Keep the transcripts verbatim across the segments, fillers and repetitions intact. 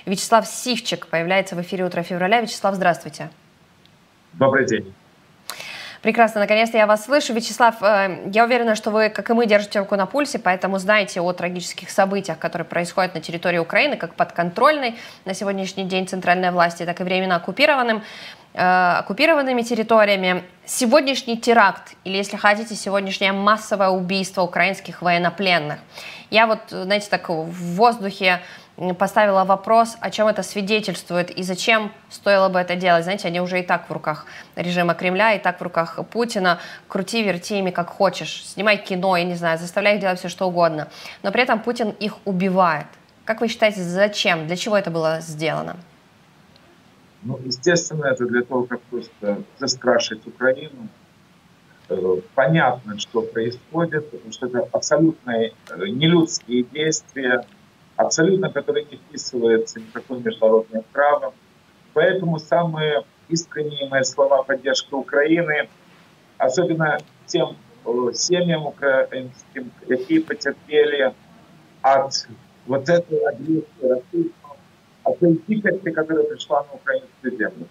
Вячеслав Сивчик появляется в эфире «Утро февраля». Вячеслав, здравствуйте. Добрый день. Прекрасно, наконец-то я вас слышу. Вячеслав, я уверена, что вы, как и мы, держите руку на пульсе, поэтому знаете о трагических событиях, которые происходят на территории Украины, как подконтрольной на сегодняшний день центральной власти, так и временно оккупированным, э, оккупированными территориями. Сегодняшний теракт, или, если хотите, сегодняшнее массовое убийство украинских военнопленных. Я вот, знаете, так в воздухе поставила вопрос, о чем это свидетельствует и зачем стоило бы это делать. Знаете, они уже и так в руках режима Кремля, и так в руках Путина. Крути, верти ими как хочешь. Снимай кино, я не знаю, заставляй их делать все, что угодно. Но при этом Путин их убивает. Как вы считаете, зачем? Для чего это было сделано? Ну, естественно, это для того, как просто застрашить Украину. Понятно, что происходит, потому что это абсолютно нелюдские действия, абсолютно, которые не вписываются в никакое международное право. Поэтому самые искренние мои слова поддержки Украины, особенно тем семьям украинским, какие потерпели от вот этой агрессии, расизма, от той дикости, которая пришла на украинскую землю.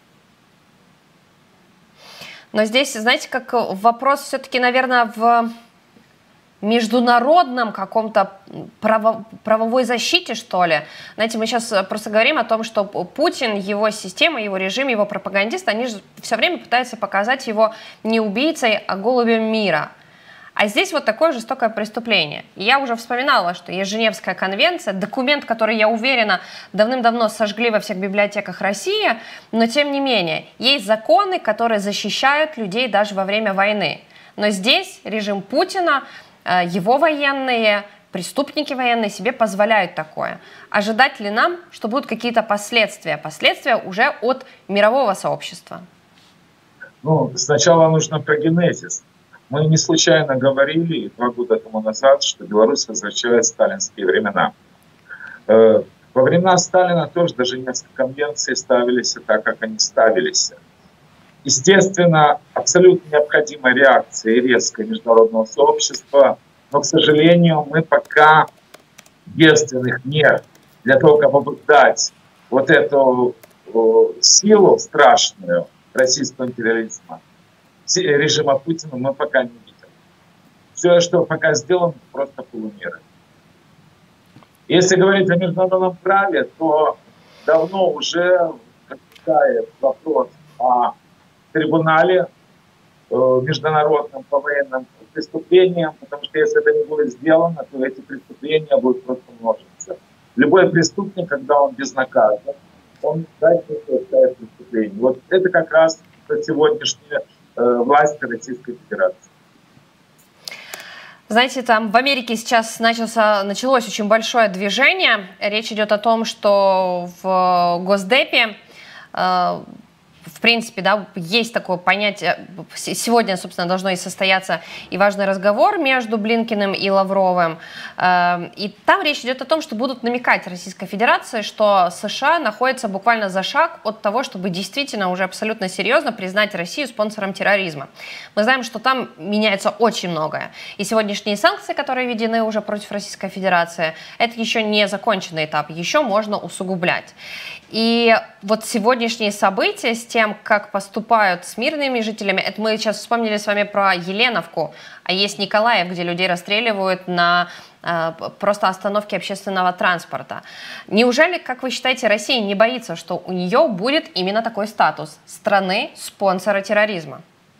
Но здесь, знаете, как вопрос все-таки, наверное, в международном каком-то право, правовой защите, что ли. Знаете, мы сейчас просто говорим о том, что Путин, его система, его режим, его пропагандисты, они же все время пытаются показать его не убийцей, а голубем мира. А здесь вот такое жестокое преступление. И я уже вспоминала, что есть Женевская конвенция, документ, который, я уверена, давным-давно сожгли во всех библиотеках России, но тем не менее, есть законы, которые защищают людей даже во время войны. Но здесь режим Путина, его военные, преступники военные себе позволяют такое. Ожидать ли нам, что будут какие-то последствия? Последствия уже от мирового сообщества. Ну, сначала нужно про генезис. Мы не случайно говорили два года тому назад, что Беларусь возвращает сталинские времена. Во времена Сталина тоже даже несколько конвенций ставились так, как они ставились. Естественно, абсолютно необходима реакция и резкая международного сообщества, но, к сожалению, мы пока действенных мер для того, чтобы дать вот эту силу страшную российского империализма, режима Путина, мы пока не видим. Все, что пока сделано, просто полумеры. Если говорить о международном праве, то давно уже возникает вопрос о трибунале э, международном по военным преступлениям, потому что если это не будет сделано, то эти преступления будут просто множиться. Любой преступник, когда он безнаказан, он дальше совершает преступление. Вот это как раз сегодняшняя э, власть Российской Федерации. Знаете, там в Америке сейчас начался, началось очень большое движение. Речь идет о том, что в Госдепе э, в принципе, да, есть такое понятие. Сегодня, собственно, должно и состояться и важный разговор между Блинкиным и Лавровым. И там речь идет о том, что будут намекать Российской Федерации, что США находится буквально за шаг от того, чтобы действительно уже абсолютно серьезно признать Россию спонсором терроризма. Мы знаем, что там меняется очень многое. И сегодняшние санкции, которые введены уже против Российской Федерации, это еще не законченный этап, еще можно усугублять. И вот сегодняшние события с тем, как поступают с мирными жителями, это мы сейчас вспомнили с вами про Еленовку, а есть Николаев, где людей расстреливают на э, просто остановке общественного транспорта. Неужели, как вы считаете, Россия не боится, что у нее будет именно такой статус страны-спонсора терроризма?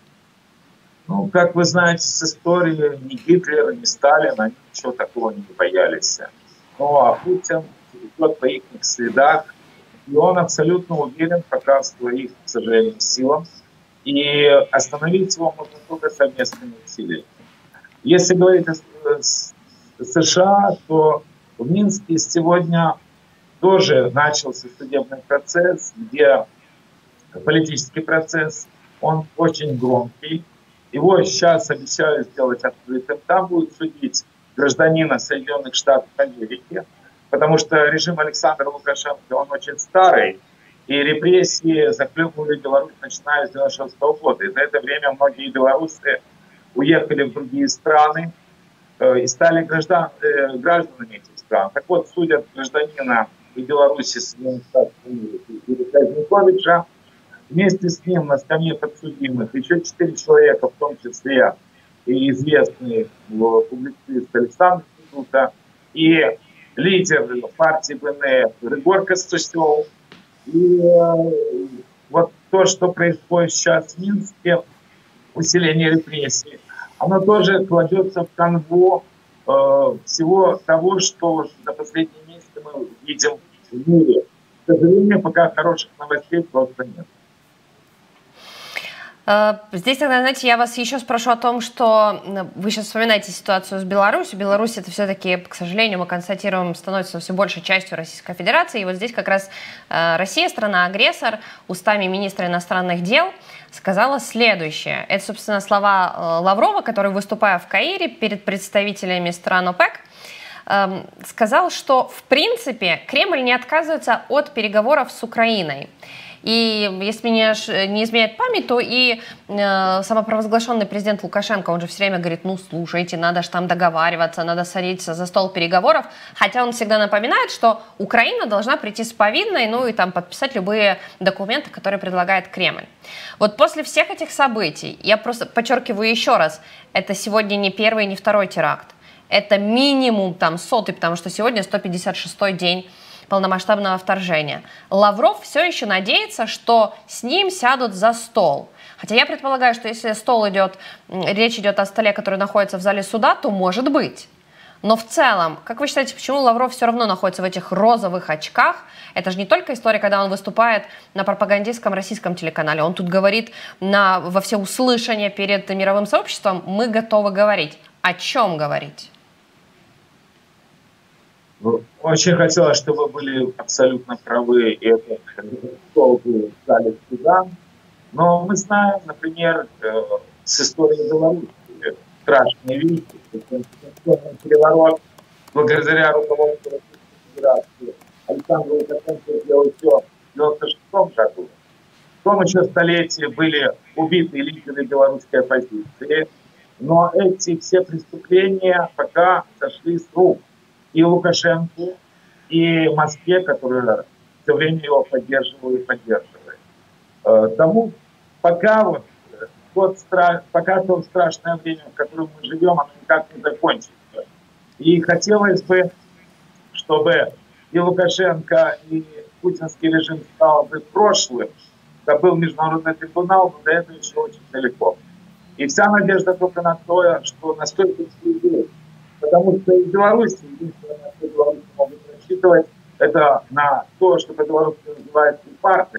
Ну, как вы знаете, с истории ни Гитлера, ни Сталина ничего такого не боялись. Ну, а Путин идет по их следах. И он абсолютно уверен пока в своих, к сожалению, силах. И остановить его можно только совместными усилиями. Если говорить о США, то в Минске сегодня тоже начался судебный процесс, где политический процесс, он очень громкий. Его сейчас обещают сделать открытым. Там будут судить гражданина Соединенных Штатов Америки, потому что режим Александра Лукашенко, он очень старый, и репрессии захлебывали Беларусь начиная с девяносто шестого года. И за это время многие белорусы уехали в другие страны э, и стали граждан, э, гражданами этих стран. Так вот, судят гражданина и Беларуси Соединенных Штатов Юрия Казниковича. Вместе с ним на скамье подсудимых еще четыре человека, в том числе и известный публицист Александр Федута, и лидер партии БНФ Григорий Костусев. И э, вот то, что происходит сейчас в Минске, усиление репрессий, оно тоже кладется в канву э, всего того, что за последние месяцы мы видим в мире. К сожалению, пока хороших новостей просто нет. Здесь тогда, знаете, я вас еще спрошу о том, что вы сейчас вспоминаете ситуацию с Беларусью. Беларусь это все-таки, к сожалению, мы констатируем, становится все большей частью Российской Федерации. И вот здесь как раз Россия, страна-агрессор, устами министра иностранных дел сказала следующее. Это, собственно, слова Лаврова, который, выступая в Каире перед представителями стран ОПЕК, сказал, что, в принципе, Кремль не отказывается от переговоров с Украиной. И если меня не изменяет память, то и э, самопровозглашенный президент Лукашенко, он же все время говорит, ну слушайте, надо же там договариваться, надо садиться за стол переговоров, хотя он всегда напоминает, что Украина должна прийти с повинной, ну и там подписать любые документы, которые предлагает Кремль. Вот после всех этих событий, я просто подчеркиваю еще раз, это сегодня не первый, не второй теракт, это минимум там сотый, потому что сегодня сто пятьдесят шестой день полномасштабного вторжения. Лавров все еще надеется, что с ним сядут за стол. Хотя я предполагаю, что если стол идет, речь идет о столе, который находится в зале суда, то может быть. Но в целом, как вы считаете, почему Лавров все равно находится в этих розовых очках? Это же не только история, когда он выступает на пропагандистском российском телеканале. Он тут говорит на, во всеуслышание перед мировым сообществом, мы готовы говорить. О чем говорить? Очень хотелось, чтобы вы были абсолютно правы, и это был в зале суда. Но мы знаем, например, с историей Беларуси, страшные вещи, переворот, благодаря руководству Российской Федерации, Александр Лукашенко сделал все в девяносто шестом году. В том еще столетии были убиты лидеры белорусской оппозиции, но эти все преступления пока сошли с рук. И Лукашенко, и Москве, которая все время его поддерживала и поддерживает. Тому пока вот тот страх, пока то страшное время, в котором мы живем, оно никак не закончится. И хотелось бы, чтобы и Лукашенко, и путинский режим стал бы прошлым, это был международный трибунал, но до этого еще очень далеко. И вся надежда только на то, что настолько людей. Потому что и Беларусь, единственное, на что белорусы могут рассчитывать, это на то, что по-белорусски называется парты.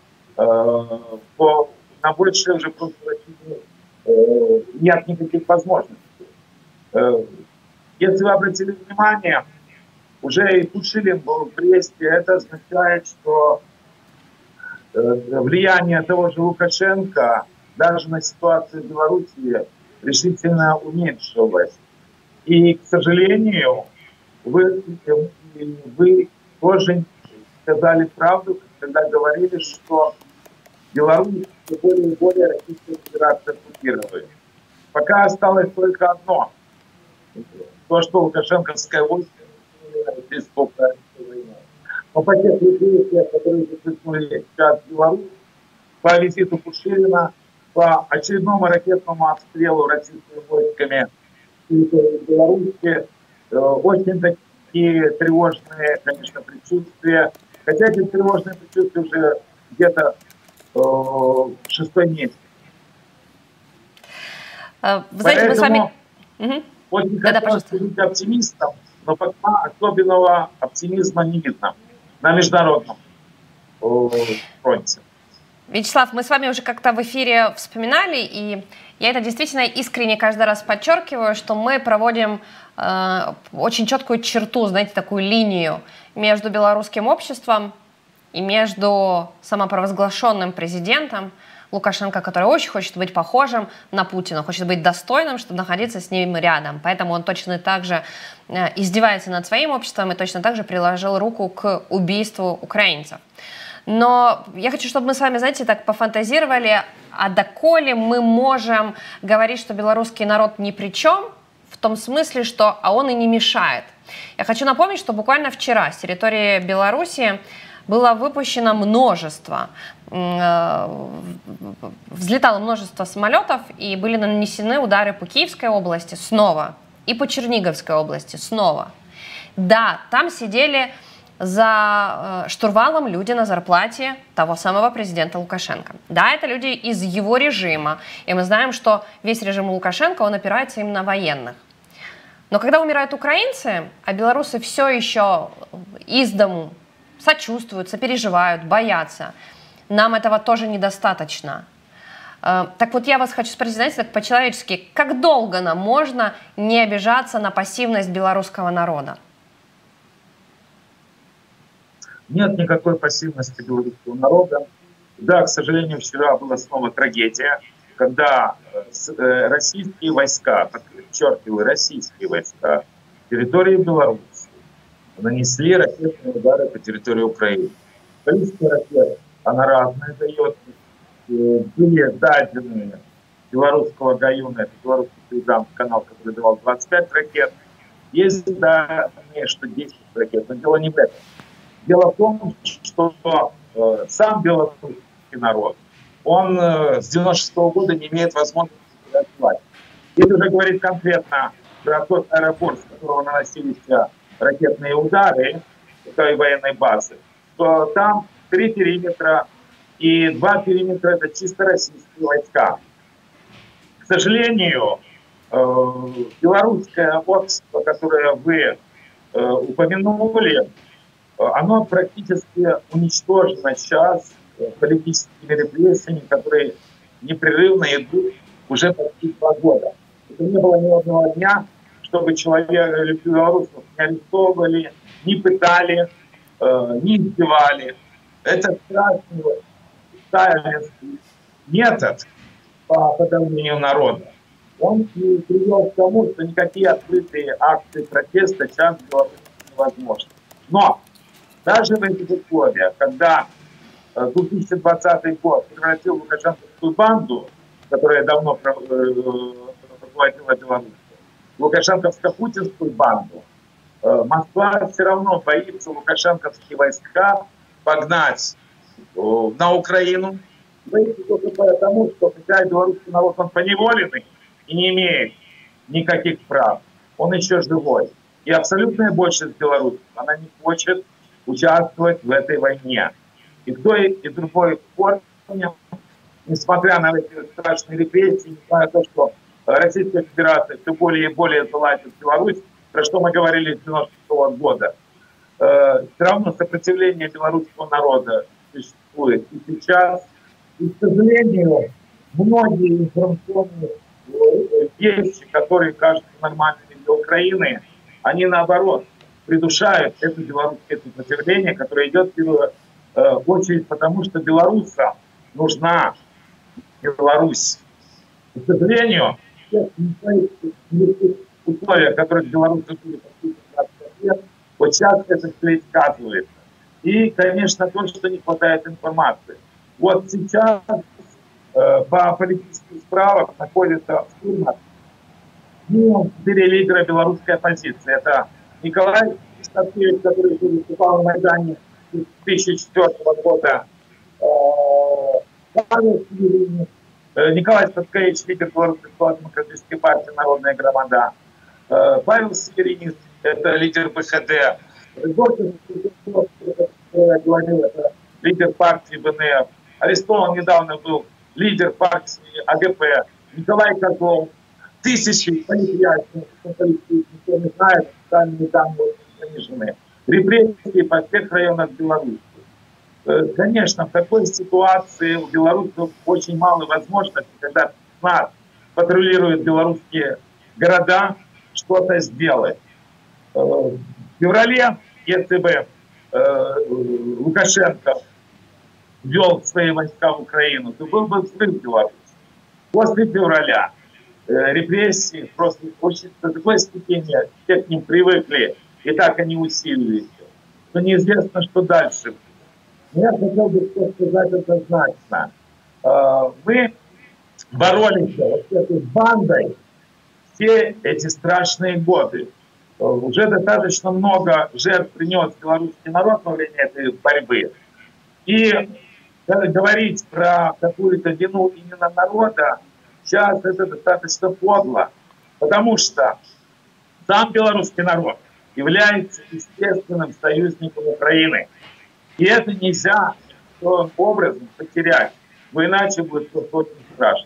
Э, на большее уже просто рассчитывать э, нет никаких возможностей. Э, если вы обратили внимание, уже и Пушилин был в Бресте, это означает, что э, влияние того же Лукашенко даже на ситуацию в Беларуси решительно уменьшилось. И, к сожалению, вы, вы тоже сказали правду, когда говорили, что Беларусь все более и более Российская Федерация оккупирует. Пока осталось только одно. То, что лукашенковское войско здесь сколько войны. Но по тех репрессиям, которые захлестнули сейчас Беларусь, по визиту Пушилина, по очередному ракетному обстрелу российскими войсками Беларуси, очень такие тревожные, конечно, предчувствия. Хотя эти тревожные предчувствия уже где-то э, шестой месяц. Вы знаете, мы с вами... Очень да, хотелось быть оптимистом, но пока особенного оптимизма не видно на международном э, фронте. Вячеслав, мы с вами уже как-то в эфире вспоминали, и я это действительно искренне каждый раз подчеркиваю, что мы проводим э, очень четкую черту, знаете, такую линию между белорусским обществом и между самопровозглашенным президентом Лукашенко, который очень хочет быть похожим на Путина, хочет быть достойным, чтобы находиться с ним рядом. Поэтому он точно так же э, издевается над своим обществом и точно так же приложил руку к убийству украинцев. Но я хочу, чтобы мы с вами, знаете, так пофантазировали, а доколе мы можем говорить, что белорусский народ ни при чем, в том смысле, что а он и не мешает. Я хочу напомнить, что буквально вчера с территории Беларуси было выпущено множество, взлетало множество самолетов, и были нанесены удары по Киевской области снова и по Черниговской области снова. Да, там сидели за штурвалом люди на зарплате того самого президента Лукашенко. Да, это люди из его режима, и мы знаем, что весь режим Лукашенко, он опирается именно на военных. Но когда умирают украинцы, а белорусы все еще из дому сочувствуют, сопереживают, боятся, нам этого тоже недостаточно. Так вот, я вас хочу спросить, знаете, так по-человечески, как долго нам можно не обижаться на пассивность белорусского народа? Нет никакой пассивности белорусского народа. Да, к сожалению, вчера была снова трагедия, когда российские войска, подчеркиваю, российские войска, территории Беларуси нанесли ракетные удары по территории Украины. Количество ракет, она разная дает. Были дадены белорусского Гаюна, это белорусский телеграм-канал, который давал двадцать пять ракет. Есть данные, что десять ракет, но дело не в этом. Дело в том, что э, сам белорусский народ, он э, с девяносто шестого года не имеет возможности развивать. Если уже говорить конкретно про тот аэропорт, с которого наносились ракетные удары, той военной базы, то там три периметра, и два периметра это чисто российские войска. К сожалению, э, белорусское общество, которое вы э, упомянули, оно практически уничтожено сейчас политическими репрессиями, которые непрерывно идут уже почти два года. Это не было ни одного дня, чтобы человека, белорусов не арестовывали, не пытали, э, не издевали. Это страшный сталинский метод по подавлению народа. Он привел к тому, что никакие открытые акции протеста сейчас в Беларуси невозможны. Но даже в этих условиях, когда две тысячи двадцатый год превратил лукашенковскую банду, которая давно руководила Беларусью, лукашенковско-путинскую банду, Москва все равно боится лукашенковские войска погнать на Украину. Боится только потому, что хотя белорусский народ, он поневоленный и не имеет никаких прав, он еще живой. И абсолютная большинство белорусов, она не хочет участвовать в этой войне. И в той и другой форме, несмотря на эти страшные репрессии, несмотря на то, что Российская Федерация все более и более залазит в Беларусь, про что мы говорили с девяносто шестого года, э, все равно сопротивление белорусского народа существует. И сейчас, и, к сожалению, многие информационные вещи, которые кажутся нормальными для Украины, они наоборот придушают это белорусское сопротивление, которое идет в первую э, очередь потому, что белорусам нужна Беларусь. И, к сожалению, условия, которые белорусы были почти двадцать лет, вот сейчас это все и сказывается. И, конечно, то, что не хватает информации. Вот сейчас э, по политическим справам находится в тюрьмах ну, четыре лидера белорусской оппозиции. Это Николай Статкевич, который выступал на Майдане с две тысячи четвёртого года, э, Павел Северинец, э, Николай Статкевич, лидер Белорусской демократической партии «Народная громада», э, Павел Северинец, это лидер БХД, Горький, я говорил, это лидер партии БНФ, арестован недавно был лидер партии АГП, Николай Козлов, тысячи политвязней, никто не знает, официальные данные занижены. Репрессии по всех районах Беларуси. Конечно, в такой ситуации у белорусов очень мало возможностей, когда нас патрулируют белорусские города, что-то сделать. В феврале, если бы э, Лукашенко ввел свои войска в Украину, то был бы взрыв в Беларуси. После февраля э, репрессии просто очень до такой степени все к ним привыкли, и так они усилились, что неизвестно, что дальше. Но я хотел бы сказать однозначно. Э, мы боролись вот с этой бандой все эти страшные годы. уже достаточно много жертв принес белорусский народ во время этой борьбы. И говорить про какую-то вину именно народа сейчас это достаточно подло, потому что сам белорусский народ является естественным союзником Украины. И это нельзя таким образом потерять, но иначе будет просто очень страшно.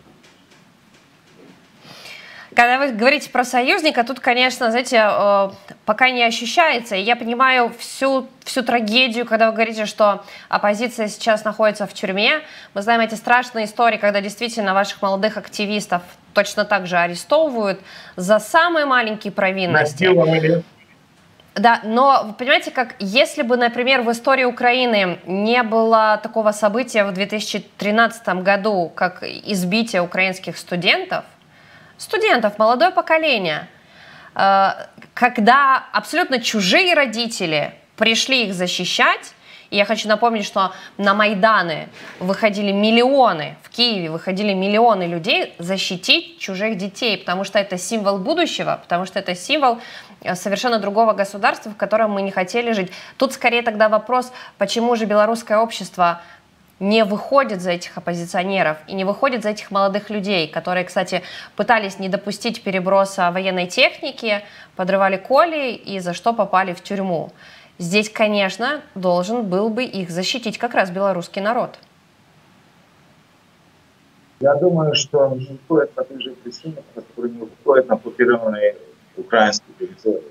Когда вы говорите про союзника, тут, конечно, знаете, пока не ощущается. И я понимаю всю, всю трагедию, когда вы говорите, что оппозиция сейчас находится в тюрьме. Мы знаем эти страшные истории, когда действительно ваших молодых активистов точно так же арестовывают за самые маленькие провинности. Насиловали. Да, но вы понимаете, как если бы, например, в истории Украины не было такого события в две тысячи тринадцатом году, как избитие украинских студентов, студентов, молодое поколение, когда абсолютно чужие родители пришли их защищать, и я хочу напомнить, что на Майданы выходили миллионы, в Киеве выходили миллионы людей защитить чужих детей, потому что это символ будущего, потому что это символ совершенно другого государства, в котором мы не хотели жить. Тут скорее тогда вопрос, почему же белорусское общество не выходит за этих оппозиционеров и не выходит за этих молодых людей, которые, кстати, пытались не допустить переброса военной техники, подрывали колеи и за что попали в тюрьму. Здесь, конечно, должен был бы их защитить как раз белорусский народ. Я думаю, что не стоит по той же причине, которые не выходят на оккупированные украинские территории.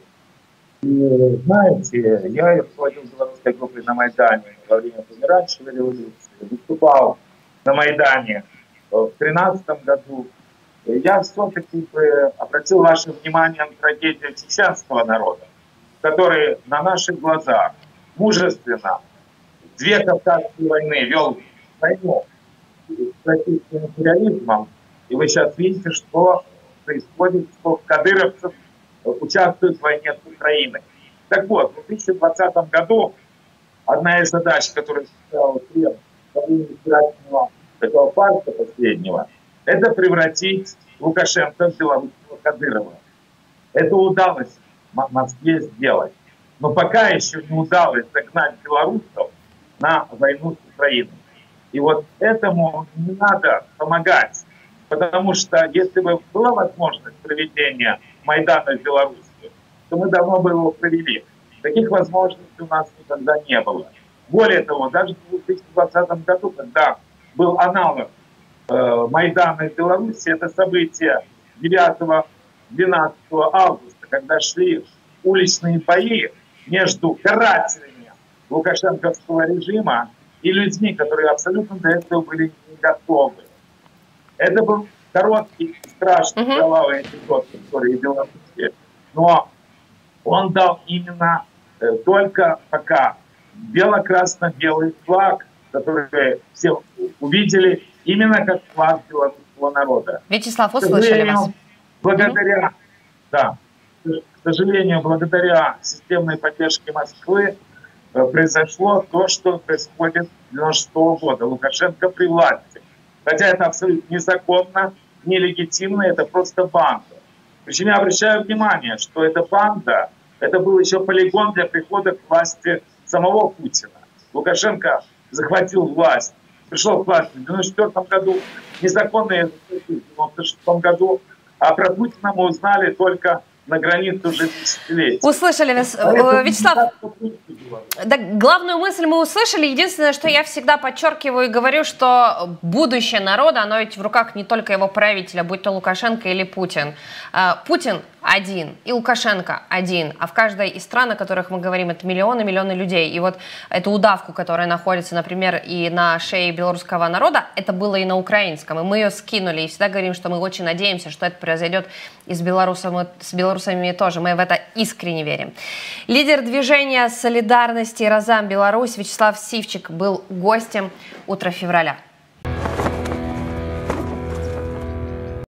И знаете, я руководил белорусской группой на Майдане во время помирающей революции, выступал на Майдане в две тысячи тринадцатом году. Я все-таки обратил ваше внимание на трагедию чеченского народа, который на наших глазах мужественно две Кавказские войны вел войну с российским империализмом. И вы сейчас видите, что происходит, что кадыровцев участвуют в войне с Украиной. Так вот, в две тысячи двадцатом году одна из задач, которую ставил Кремль во время избирательного этого парка последнего, это превратить Лукашенко в белорусского Кадырова. Это удалось в Москве сделать. Но пока еще не удалось загнать белорусов на войну с Украиной. И вот этому не надо помогать. Потому что если бы была возможность проведения Майдана в Беларуси, то мы давно бы его провели. Таких возможностей у нас никогда не было. Более того, даже в две тысячи двадцатом году, когда был аналог э, Майдана в Беларуси, это событие девятого-двенадцатого августа, когда шли уличные бои между карателями лукашенковского режима и людьми, которые абсолютно до этого были не готовы. Это был короткий, страшный, uh-huh. кровавый эпизод в истории Беларуси, но он дал именно э, только пока бело-красно-белый флаг, который все увидели именно как флаг белорусского народа. Вячеслав, услышали вас. Благодаря, uh-huh. да, к сожалению, благодаря системной поддержке Москвы э, произошло то, что происходит с девяносто шестого года. Лукашенко при власти. Хотя это абсолютно незаконно, нелегитимно, это просто банда. Причем я обращаю внимание, что эта банда, это был еще полигон для прихода к власти самого Путина. Лукашенко захватил власть, пришел к власти в девяносто четвёртом году, незаконно в девяносто шестом году, а про Путина мы узнали только на границе уже десятилетий. Услышали вас, Вячеслав. Да, главную мысль мы услышали. Единственное, что я всегда подчеркиваю и говорю, что будущее народа, оно ведь в руках не только его правителя, будь то Лукашенко или Путин. Путин один и Лукашенко один, а в каждой из стран, о которых мы говорим, это миллионы, миллионы людей. И вот эту удавку, которая находится, например, и на шее белорусского народа, это было и на украинском, и мы ее скинули, и всегда говорим, что мы очень надеемся, что это произойдет и с белорусами, с белорусами тоже. Мы в это искренне верим. Лидер движения солидарности «Разом Беларусь» Вячеслав Сивчик был гостем «Утра февраля».